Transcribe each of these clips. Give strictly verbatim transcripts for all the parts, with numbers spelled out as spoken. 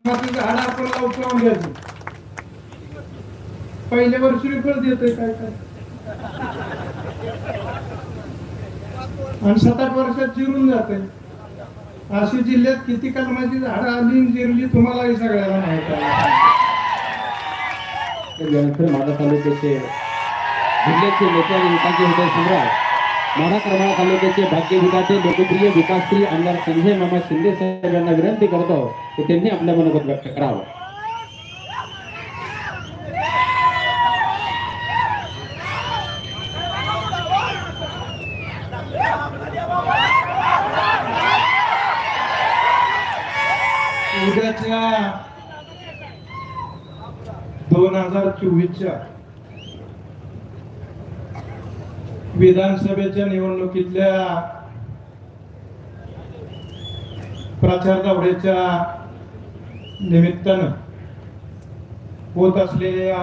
झाड आपण लावतो आंब्याचं पहिल्या वर्षी फळ देतोय काय काय आणि सात आठ वर्षात चिरून जाते. अशी जिल्ह्यात किती कलमाची झाडं आली जिरली तुम्हालाही सगळ्याला माहित आहे. माढा तालुक्याचे जिल्ह्याचे नेते आणि विकासचे हृदय सम्राट माढा करमाळा तालुक्याचे भाग्यविधाते लोकप्रिय विकासश्री आमदार संजय मामा शिंदे साहेब यांना विनंती करतो की त्यांनी आपल्या मनोगत व्यक्त करावं. उद्याच्या दोन हजार चोवीसच्या विधानसभेच्या निवडणुकीतल्या प्रचार दौऱ्याच्या निमित्तानं होत असलेल्या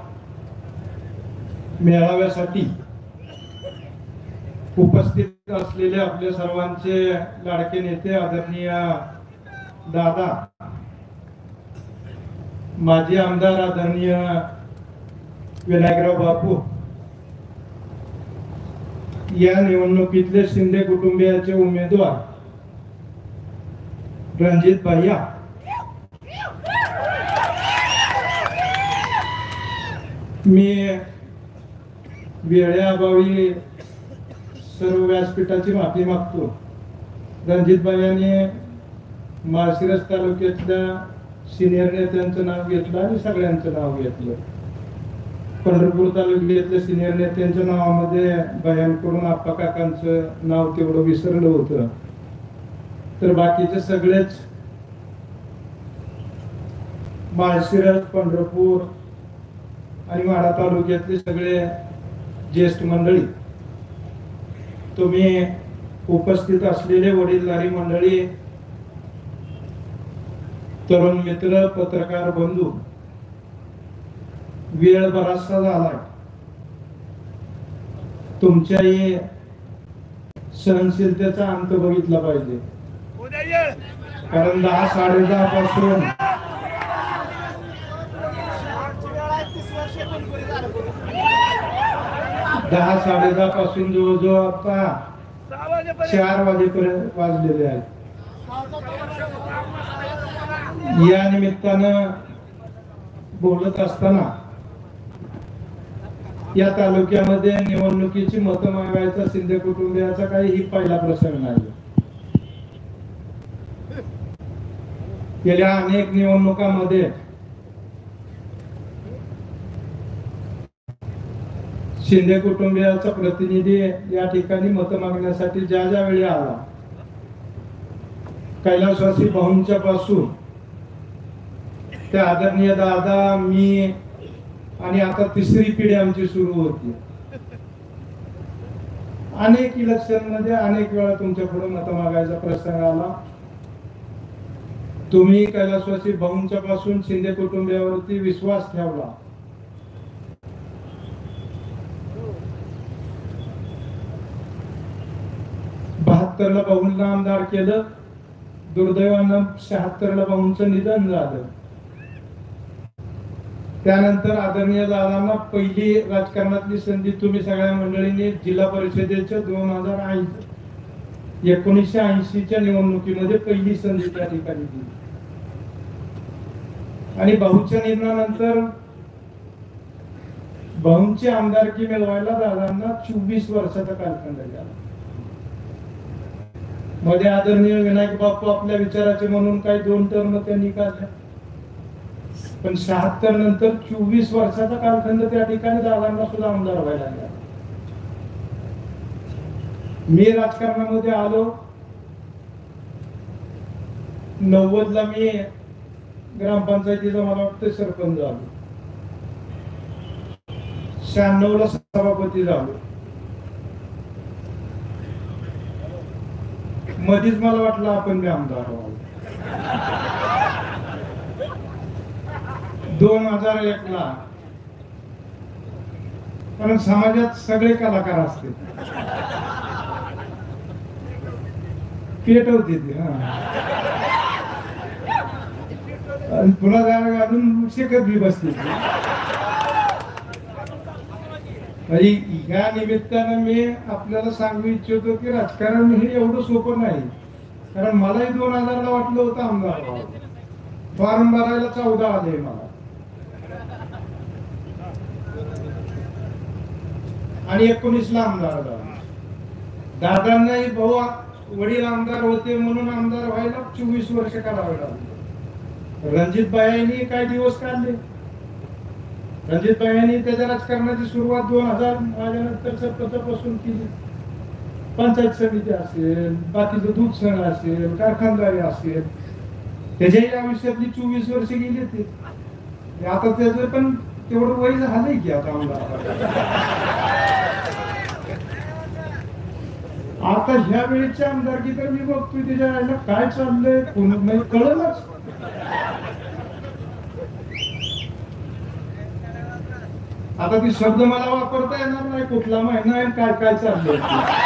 मेळाव्यासाठी उपस्थित असलेले आपले सर्वांचे लाडके नेते आदरणीय दादा माजी आमदार आदरणीय विनायकराव बापू या निवडणुकीतले शिंदे कुटुंबियाचे उमेदवार रणजित भैया मी वेळेअभावी सर्व व्यासपीठाची माफी मागतो. रणजित भैयाने माळशिरस तालुक्यातल्या सिनियर नेत्यांचं नाव घेतलं आणि सगळ्यांचं नाव घेतलं. पंढरपूर तालुक्यातल्या सिनियर नेत्यांच्या नावामध्ये भयांकडून आप्पा काकांचं नाव तेवढं विसरलं होतं. तर बाकीचे सगळेच माळशिरस पंढरपूर आणि माढा तालुक्यातले सगळे ज्येष्ठ मंडळी, तुम्ही उपस्थित असलेले वडीलधारी मंडळी, तरुण मित्र, पत्रकार बंधू, वेळ बराचसा झालाय. तुमच्याही सहनशीलतेचा अंत बघितला पाहिजे. कारण दहा साडे दहा पासून दहा साडे दहा पासून जवळजवळ आता चार वाजेपर्यंत वाजलेले आहेत. या निमित्तानं बोलत असताना या तालुक्यामध्ये निवडणुकीची मतं मागायचा शिंदे कुटुंबियाचा काही ही पहिला प्रसंग नाही. गेल्या अनेक निवडणुकांमध्ये शिंदे कुटुंबियाचा प्रतिनिधी या ठिकाणी मतं मागण्यासाठी ज्या ज्या वेळी आला, कैलासवासी भाऊंच्या पासून त्या आदरणीय दादा, मी आणि आता तिसरी पिढी आमची सुरू होती. अनेक इलेक्शन मध्ये अनेक वेळा तुमच्या पुढे मत मागायचा प्रसंग आला. तुम्ही कैलासवासी भाऊंच्या पासून शिंदे कुटुंबियावरती विश्वास ठेवला. बहात्तर ला भाऊंना आमदार केलं. दुर्दैवानं शहात्तर ला भाऊंचं निधन झालं. त्यानंतर आदरणीय दादांना पहिली राजकारणातली संधी तुम्ही सगळ्या मंडळींनी जिल्हा परिषदेच्या दोन हजार ऐंशी एकोणीसशे ऐंशीच्या निवडणुकीमध्ये पहिली संधी त्या ठिकाणी दिली. आणि भाऊच्या निधनानंतर भाऊंची आमदारकी मिळवायला दादांना चोवीस वर्षाचा कालखंड गेला. मध्ये आदरणीय विनायक बापू आपल्या विचाराचे म्हणून काही दोन टर्म त्यांनी काढल्या, पण शहात्तर नंतर चोवीस वर्षाचा कालखंड त्या ठिकाणी दादांना सुद्धा आमदार व्हायला लागला. मी राजकारणामध्ये आलो नव्वद ला, मी ग्रामपंचायतीचा मला वाटतं सरपंच झालो. शहाण्णव ला सभापती झालो. मधीच मला वाटलं आपण मी आमदार व्हावं. दोन हजार एक ला, कारण समाजात सगळे कलाकार असते, पेटवते ती. हा आणि पुन्हा जागा घालून शेकत बी बसते. म्हणजे या निमित्तानं मी आपल्याला सांगू इच्छितो की राजकारण हे एवढं सोपं नाही. कारण मलाही दोन हजारला वाटलं होतं आमदार फॉर्म भरायला चौदा आले मला, आणि एकोणीस ला आमदार झाला. दादांनाही भाऊ वडील आमदार होते म्हणून आमदार व्हायला चोवीस वर्ष काढावे लागले. रणजित भाईंनी काय दिवस काढले. रणजित भाईंनी त्याच्या राजकारणाची सुरुवात दोन हजार माझ्यानंतर सरपंचापासून केली. पंचायत समिती असेल, बाकीचं दूध संघ असेल, कारखानदारी असेल, त्याच्याही आयुष्यातली चोवीस वर्ष गेली ते. आता त्याचं पण तेवढं वय झालंय की आता आमदार. आता ह्या वेळेच्या आमदारकी तर मी बघतोय त्याच्या राहिला काय चाललंय कोण नाही कळलंच. आता ती शब्द मला वापरता येणार नाही, कुठला महिना आहे काय काय चाललंय.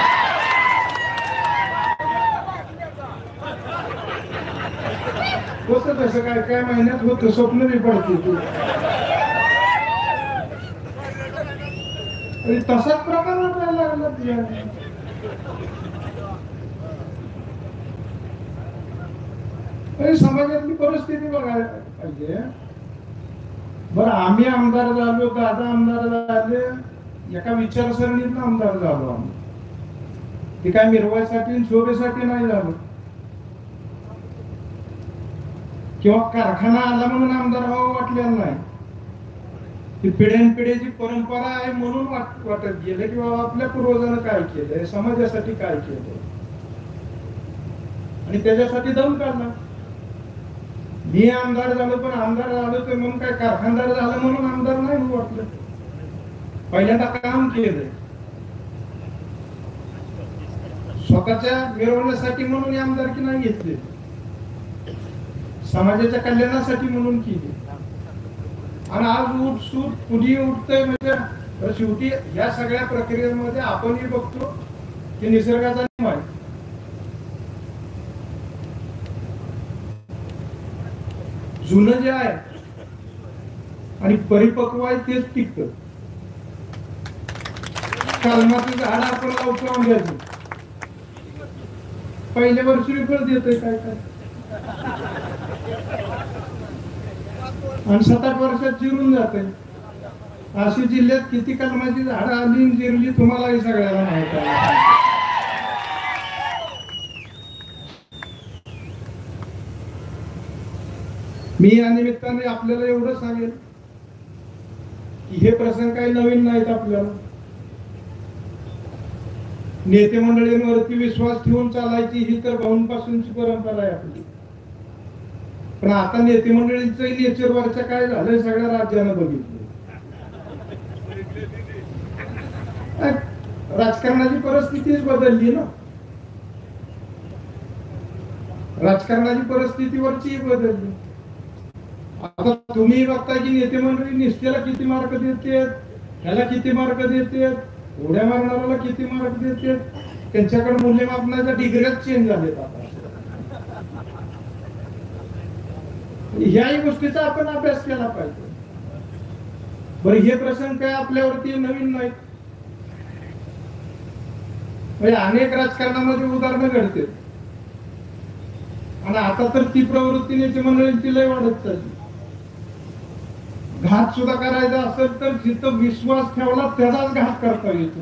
होत तसं काय काय महिन्यात होत स्वप्न बी पडते. तसाच प्रकार वाटायला लागला. समाजातली परिस्थिती बघायला पाहिजे. बरं आम्ही आमदार झालो, दादा आमदार झाले, एका विचारसरणीत आमदार झालो आम्ही. ते काय मिरवायसाठी शोभेसाठी नाही झालो किंवा कारखाना आला म्हणून आमदार व्हावं वाटलेलं नाही. ती पिढ्यानपिढ्याची परंपरा आहे म्हणून वाट वाटत गेलं की बाबा आपल्या पूर्वजांना काय केलंय, समाजासाठी काय केलंय, आणि त्याच्यासाठी दम काढला. मी आमदार झालो, पण आमदार झालो ते म्हणून काय कारखानदार झालं म्हणून आमदार नाही वाटलं. पहिल्यांदा काम केलंय स्वतःच्या मिरवण्यासाठी म्हणून आमदारकी नाही घेतली, समाजाच्या कल्याणासाठी म्हणून केली. आणि आज उठ सूट पुढे उठतंय म्हणजे शेवटी या सगळ्या प्रक्रियेमध्ये आपणही बघतो की निसर्गाचा नियम आहे. जुनं जे आहे आणि परिपक्व आहे तेच टिकतं. कलमाचं झाड आपण लावतो आंब्याचं, पहिल्या वर्षी फळ देतंय काय काय, आणि सात आठ वर्षात जिरून जाते. अशी जिल्ह्यात किती कलमाची झाडं आली जिरली तुम्हालाही सगळ्याला माहित आहे. मी या निमित्ताने आपल्याला एवढं सांगेल की हे प्रसंग काही नवीन नाहीत. आपल्याला नेते मंडळींवरती विश्वास ठेवून चालायची ही तर भाऊंपासूनची परंपरा आहे आपली. पण आता नेते मंडळींचं नेचर वरच्या काय झालंय सगळ्या राज्यानं बघितलं. राजकारणाची परिस्थितीच बदलली ना, राजकारणाची परिस्थितीवरची बदलली. आता तुम्ही बघताय की नेते मंडळी निष्ठेला किती मार्क देते, ह्याला किती मार्क देते, उड्या मारणाऱ्याला किती मार्क देते, त्यांच्याकडे मूल्यमापनाच्या डिग्र्याच चेंज झालेत. आता ह्याही गोष्टीचा आपण अभ्यास केला पाहिजे. बरं हे प्रसंग काय आपल्यावरती नवीन नाहीत. म्हणजे अनेक राजकारणामध्ये उदाहरणं घडते, आणि आता तर ती प्रवृत्ती नेते मंडळींची लय वाढत चालली. घात सुद्धा करायचा असेल तर जिथं विश्वास ठेवला त्याचाच घात करता येतो.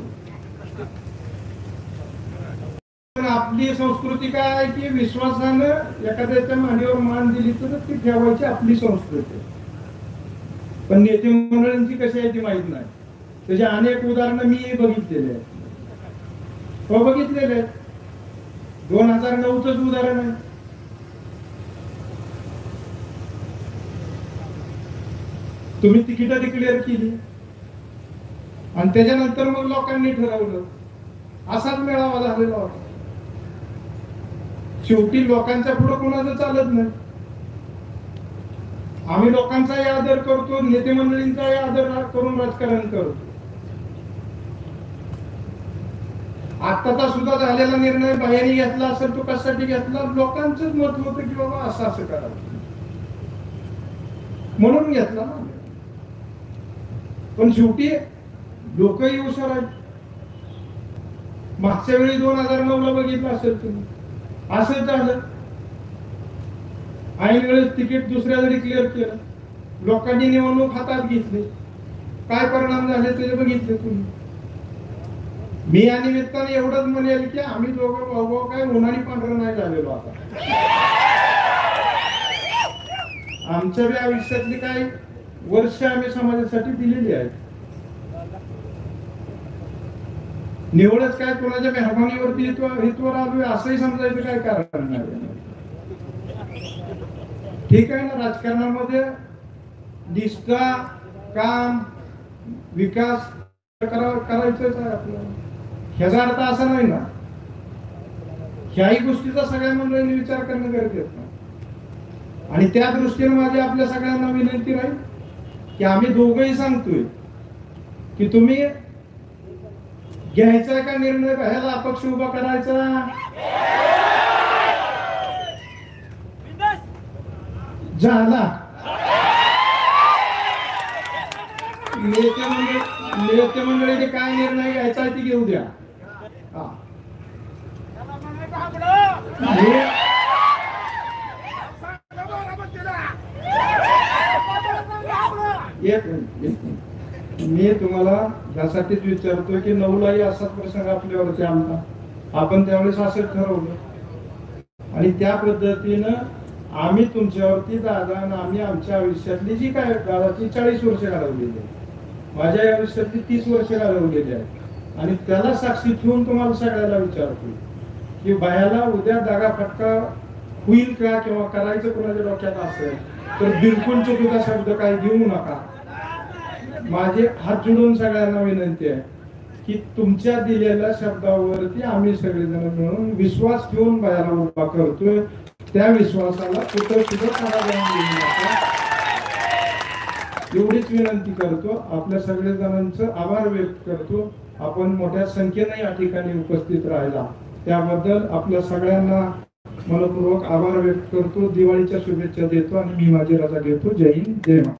आपली संस्कृती काय आहे की विश्वासानं एखाद्याच्या मांडीवर मान दिली तर ती ठेवायची आपली संस्कृती. पण नेते मंडळींची कशी आहे ती माहित नाही. त्याचे अनेक उदाहरणं मी बघितलेले आहेत, हो बघितलेले आहेत. दोन हजार नऊच उदाहरण आहे. तुम्ही तिकीट डिक्लेअर केली आणि त्याच्यानंतर मग लोकांनी ठरवलं, असाच मेळावा झालेला होता. शेवटी लोकांच्या पुढे कोणाचं चालत नाही. आम्ही लोकांचाही आदर करतो, नेते मंडळींचाही आदर करून राजकारण करतो. आत्ताचा सुद्धा झालेला निर्णय बाहेर घेतला असेल तो कशासाठी घेतला, लोकांचंच मत होतं की बाबा असं असं करावं. म्हणून घेतला ना. पण शेवटी लोकही हुशार आहेत. मागच्या वेळी दोन हजार नऊ ला बघितलं असेल तुम्ही, असंच झालं. ऐन वेळेस तिकीट दुसऱ्याला डिक्लेअर केलं, लोकांनी निवडणूक हातात घेतली, काय परिणाम झाले ते बघितले तुम्ही. मी या निमित्ताने एवढंच म्हणेल की आम्ही दोघं भाऊ भाऊ काय उन्हाळी पांढरं नाही झालेलो. आता आमच्या बी आयुष्यातली काही वर्ष आम्ही समाजासाठी दिलेली आहेत. निवडच काय कोणाच्या मेहरबानीवरती हितवर आलोय असंही समजायचं काय कारण नाही. ठीक आहे ना, राजकारणामध्ये निष्ठा, काम, विकास करायचंच आहे आपल्याला. ह्याचा अर्थ असा नाही ना, ह्याही गोष्टीचा सगळ्या मंडळींनी विचार करणं गरजेचं आहे. आणि त्या दृष्टीने माझी आपल्या सगळ्यांना विनंती राहील की आम्ही दोघंही सांगतोय की तुम्ही घ्यायचा का निर्णय, ह्याला अपक्ष उभा करायचा, झाला नेते मंडळी नेते मंडळीने काय निर्णय घ्यायचा आहे ती घेऊ द्या. मी तुम्हाला यासाठीच विचारतोय की नऊलाही असाच प्रसंग आपल्यावरती आमचा, आपण त्यावेळेस असंच ठरवलं आणि त्या पद्धतीनं आम्ही तुमच्यावरती दादा आणि आम्ही आमच्या आयुष्यातली जी काय दादाची चाळीस वर्ष घालवलेली आहे, माझ्या आयुष्यातली तीस वर्ष घालवलेली आहे. आणि त्याला साक्षी ठेवून तुम्हाला सगळ्याला विचारतो की बायाला उद्या दागा फटका होईल का किंवा करायचं कोणाच्या डोक्यात असेल तर बिलकुल चुकीचा शब्द काय घेऊ नका. माझे हात जोडून सगळ्यांना विनंती आहे की तुमच्या दिलेल्या शब्दावरती आम्ही सगळेजण मिळून विश्वास ठेवून बायाला उभा करतोय. त्या विश्वासाला कुठं सुद्धा थारा देऊ नका एवढीच विनंती करतो. आपल्या सगळे जणांचं आभार व्यक्त करतो. आपण मोठ्या संख्येने या ठिकाणी उपस्थित राहिला त्याबद्दल आपल्या सगळ्यांना मनपूर्वक आभार व्यक्त करतो. दिवाळीच्या शुभेच्छा देतो आणि मी माझी रजा घेतो. जय हिंद, जय महाराष्ट्र.